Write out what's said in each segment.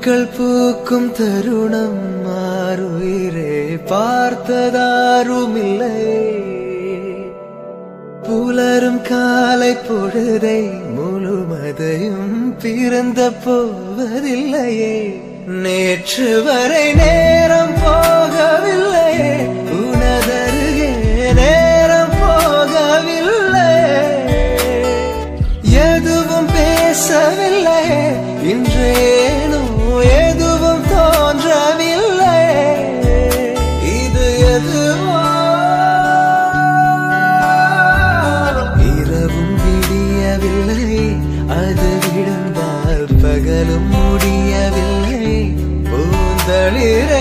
பூக்கள் பூக்கும் தருணம் மாறுயிரே பார்த்ததாருமில்லை. புலரும் காலை பொழுதை முழுமதையும் பிறந்த போவதில்லையே. நேற்று வரை நேரம் போகவில்லையே, உனதருகே நேரம் போகவில்லை. எதுவும் பேசவில்லையே, இன்றேனோ எதுவும் தோன்றவில்லை. இது எதுவோ இரவும் விடியவில்லை, அது விழுந்தால் பகலும் முடியவில்லை. பூந்தளிரே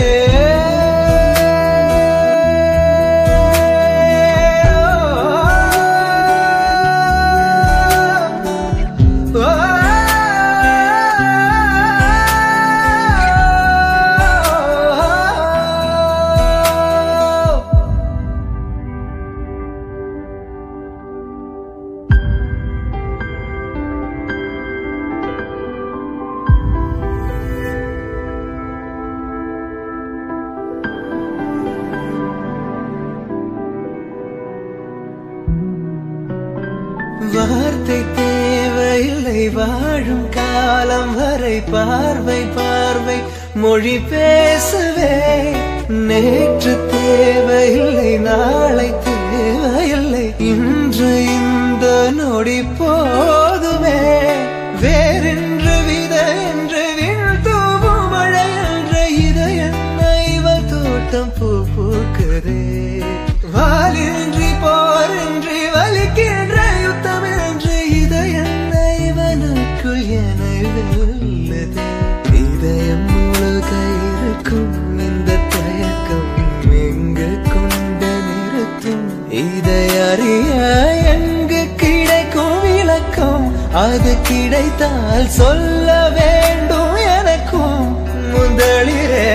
வார்த்தை தேவையில்லை, வாழும் காலம் வரை பார்வை பார்வை மொழி பேசவே. நேற்று தேவையில்லை, நாளை தேவையில்லை, இன்று இந்த நொடி போதுமே. வேறென்று வித என்று விண்தூவும் மழை என்று இதை என்ன இவள் தோட்டம் பூ பூக்குதே. வாலின்றி போரின்றி வலிக்கின்ற யுத்தம் என்று இதை என்ன இவனுக்குள் என வெல்லுதே. இதயம் முழுக இருக்கும் இந்த தயக்கம் எங்கு கொண்டு நிறுத்தும்? இதை அறிய எங்கு கிடைக்கும் விளக்கம்? அது கிடைத்தால் சொல்ல வேண்டும் எனக்கும். முதலிரே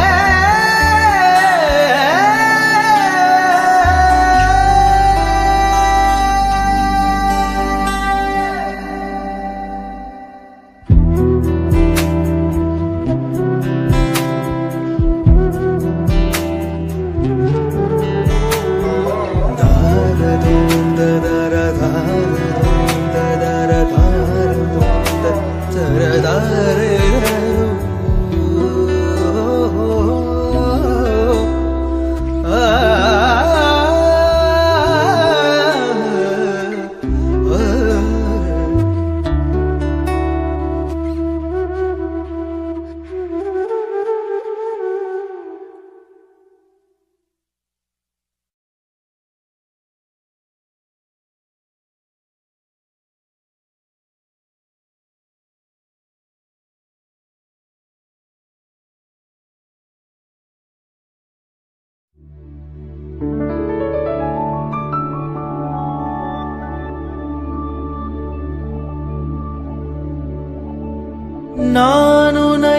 நான் உன்னை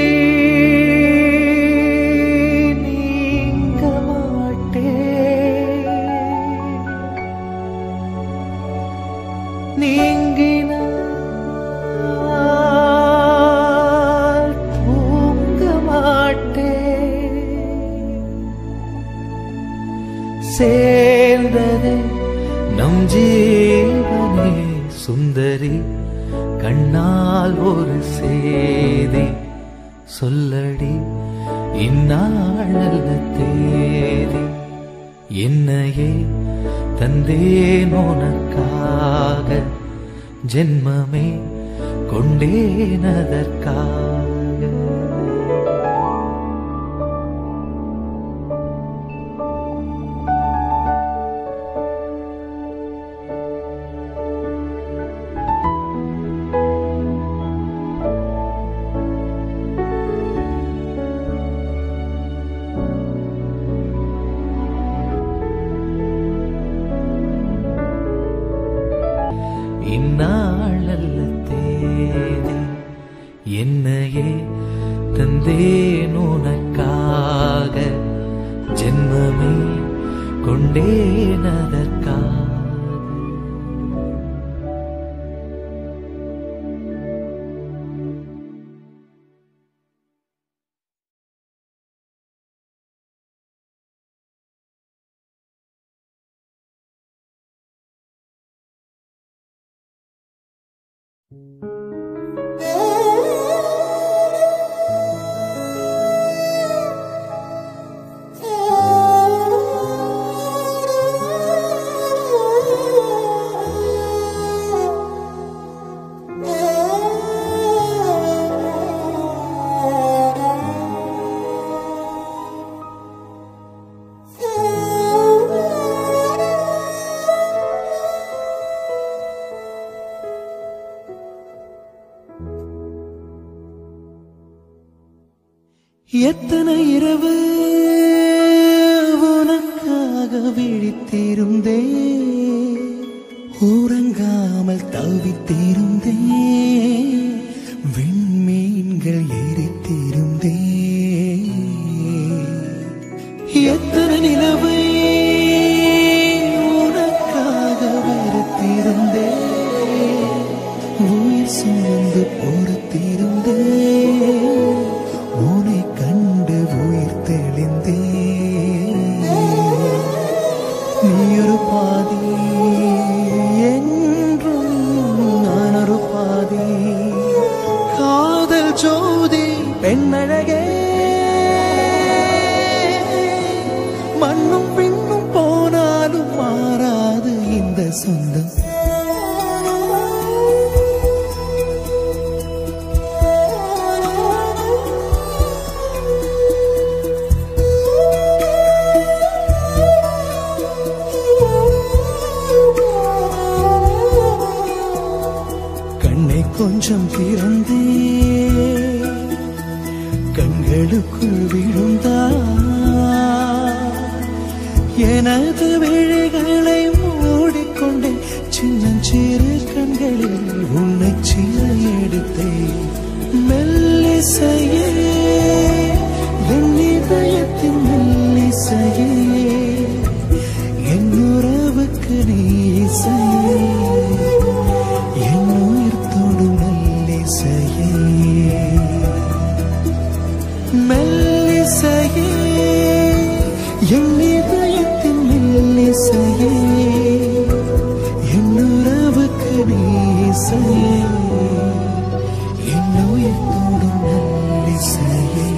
நீங்க மாட்டேன், நீங்கினால் தூங்க மாட்டேன். சேர்ந்ததே நம் ஜீவனே சுந்தரி, கண்ணால் ஒரு சேதி சொல்லடி, இந்நாளல்ல தேதி. என்னையே தந்தேன் உனக்காக, ஜென்மமே கொண்டேன் அதற்காக. இந்நாளல்ல தேதி, என்னையே தந்தேன் உனக்காக, ஜென்மமே கொண்டேன் அதற்காக. எத்தனை இரவு உனக்காக விழித்திருந்தே, உறங்காமல் தவித்திருந்தே, விண்மீன்கள் எரித்திருந்தே. எத்தனை நிலவை உனக்காக வெறுத்திருந்தே, உயிர் சுமந்து பொறுத்திருந்தே, உன்னை கண்டு உயிர் தெளிந்தே. நீ ஒரு பாதி என்றும் நான் ஒரு பாதி, காதல் ஜோதி பெண்ணழகே, மண்ணும் பின்னும் போனாலும் மாறாது இந்த சொந்தம். கொஞ்சம் திறந்தே கண்களுக்குள் விழுந்தா, எனது விழிகளை மூடிக்கொண்டேன், சின்னஞ்சிறு கண்களில் உன்னை சிறை எடுத்தேன். மெல்லிசையே என் இதயத்தின் மெல்லிசையே, என் உறவுக்கு நீ இசையே, என் உயிர் தொடும் மெல்லிசையே. மெல்லிசையே என் இதயத்தின் மெல்லிசையே, என் உறவுக்கு நீ இசையே, என் உயிர் தொடும் மெல்லிசையே.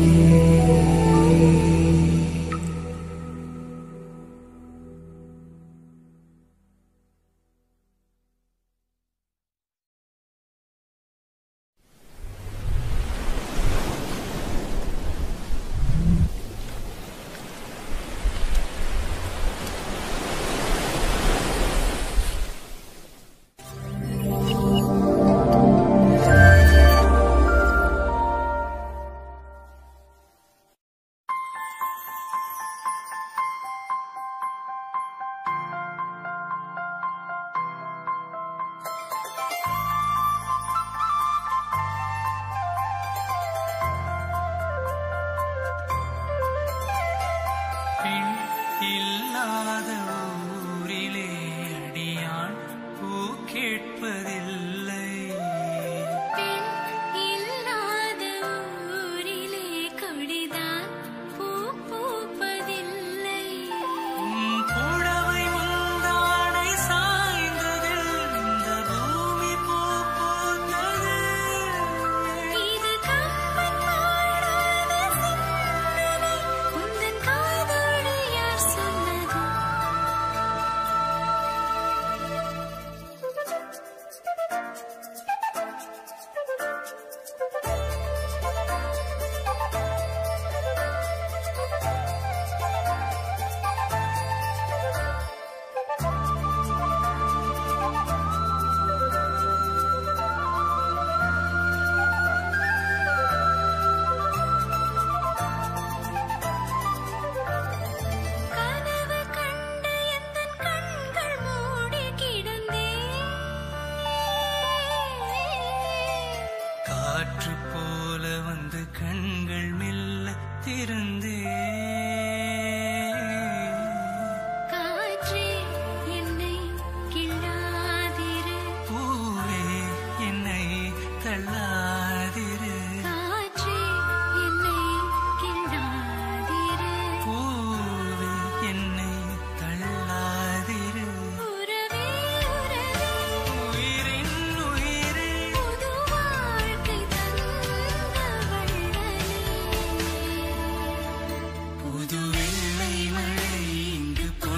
இல்லாத ஊரிலே அடியான் பூ கேட்பதில்லை, இல்லாத ஊரிலே கொடிதான் பூ பூப்பதில்லை. புடவை முந்தானை சாய்ந்ததில் இந்த பூமி பூ பூத்தது. இது கம்பன் பாடாத சிந்தனை, உந்தன் காதோடு யார் சொன்னது?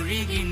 பொழிகின்ற